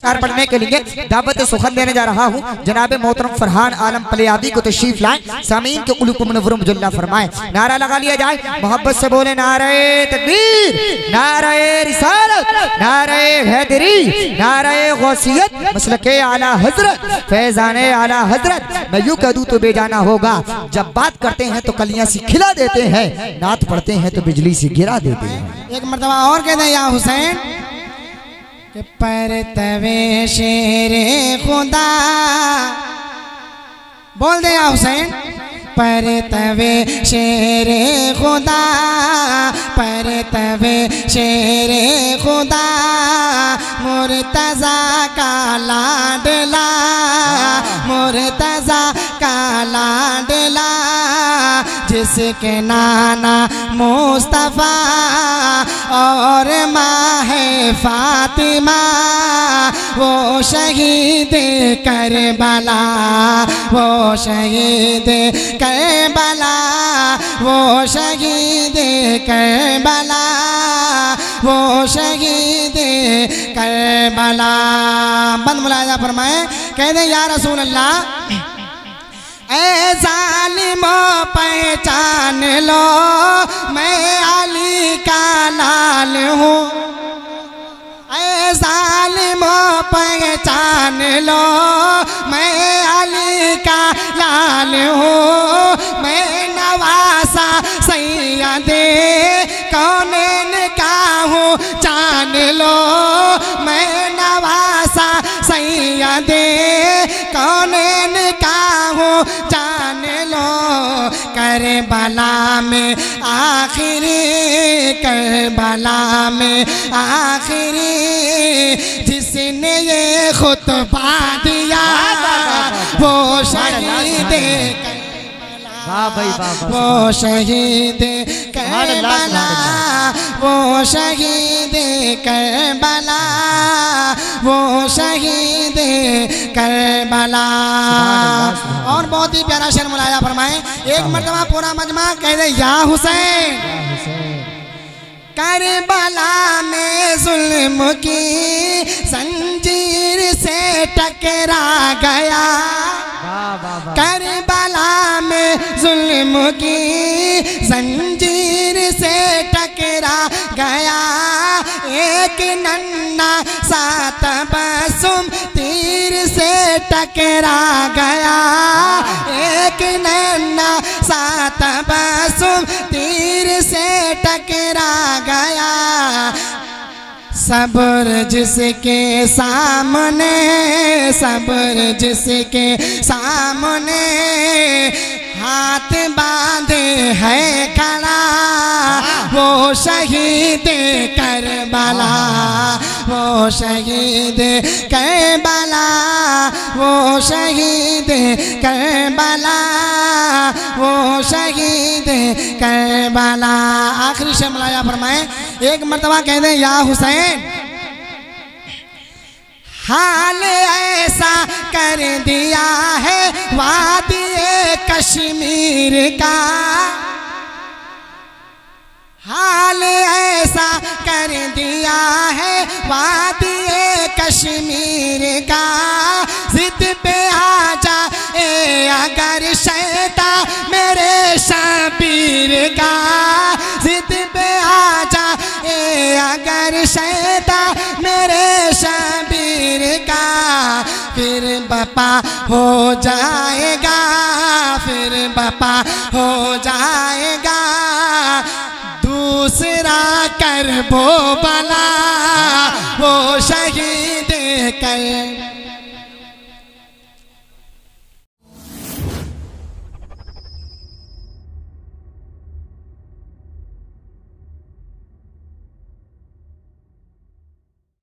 पढ़ने के लिए दावत सुखन देने जा रहा हूँ। जनाब मोहतरम फरहान आलम पलियादी को तशरीफ लाए। सामीन के उलुकुम मुनव्वर मुजल्ला फरमाए। नारा लगा लिया जाए, मोहब्बत से बोले नारे तकबीर, नारे रिसालत, नारे हैदरी, नारे गौसियत, मसलके आला हजरत, फैजाने आला हजरत। मैं यूं कह दूं तो बेजाना होगा। जब बात करते हैं तो कलियां सी खिला देते हैं, नात पढ़ते हैं तो बिजली से गिरा देते हैं। एक मर्तबा और कह दे या हुसैन कि परतवे शेरे खुदा, बोल दे या हुसैन। परतवे शेरे खुदा, परतवे शेरे खुदा, मुर्तजा का लाडला, मुर्तजा का लाडला, जिसके नाना मुस्तफा और माँ है फातिमा, वो शहीद करबला, वो शहीद करबला, वो शहीद करबला, वो शहीद करबला। बंद मुलाजा फरमाए, कह दे या रसूल अल्लाह, ऐ जालिमो पहचान लो मैं अली का लाल हूँ। ऐ जालिमो पहचान लो मैं अली का लाल हूँ। मैं नवासा सैयदे कौनैन का हूँ जान लो। मैं नवासा सैयदे कौनैन का हूँ जान लो। करबला में आखिरी, करबला में आखिरी, जिसने ये खुतबा दिया वो शहीद करबला, वो शहीद करबला, वो शहीद करबला, वो शहीद करबला। और बहुत ही प्यारा शेर मुलाया फरमाए। एक मर्तबा पूरा मजमा कह दे या हुसैन। करबला में जुल्म की जंजीर से टकरा गया, करबला में जुल्म की जंजीर से टकरा गया। एक नन्ना सा तबस्सुम तीर से टकरा गया, एक नन्ना सा तबस्सुम तीर से टकरा गया। सब्र जिसके सामने, सब्र जिसके सामने हाथ बांधे है खड़ा, वो शहीद करबला, वो शहीद करबला, वो शहीद करबला, वो शहीद करबला। आखिरी शेर मुलाया फरमाए। एक मर्तबा कह दे या हुसैन। हाल ऐसा कर दिया है वादिए कश्मीर का, हाल ऐसा कर दिया है वादिए कश्मीर का। जिद पे आ जा ए अगर शैता मेरे शबीर का, जिद पे आ जा ए अगर शैता मेरे शबीर का। फिर बपा हो जाएगा, फिर बपा हो जाएगा दूसरा कर वो बला, वो शहीद कर